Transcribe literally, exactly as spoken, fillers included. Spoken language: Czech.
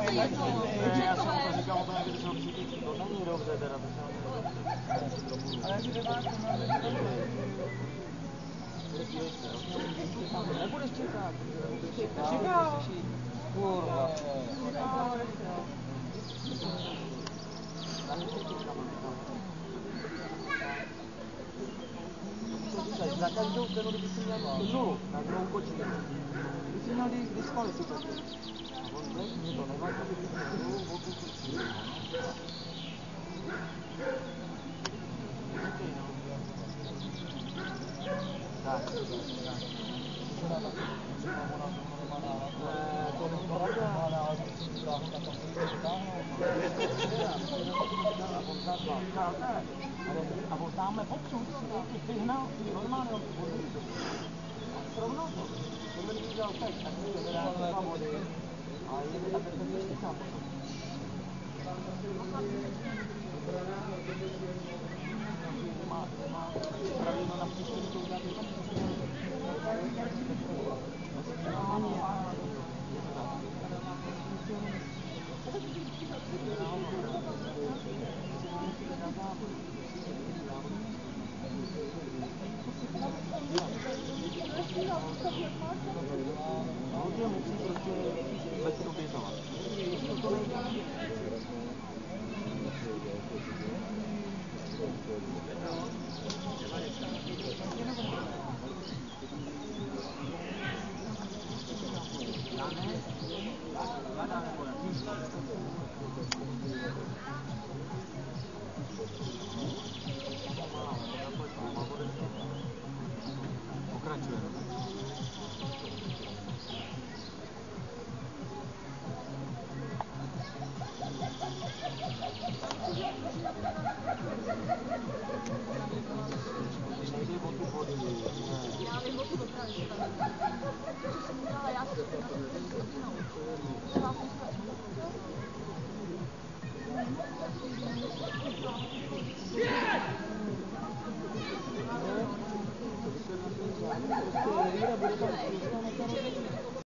máte jedno. Já jsem to říkal o tom, jak když ho přijít, to není dobře teda, to se ale jak devátka máte to nebudeš čekat. Čekal. Kurva. Čekal, za každou cenu, kdyby si měl nulu na druhou kočku, kdyby si měl diskvalifikaci. A on řekl, mě to nevadí, kdyby si měl nulu, boku kucí. Tak. To není pravda. A on tamhle popřud si vyhnal normálně vody. A srovnal to. Tohle mi udělal teď, tak mi to dá dva vody. A jde tak, jak to ještě tam potom. Má, má pravidlo na příště to udělat jenom hodně musí prostě vůbec obětovat. To nejde.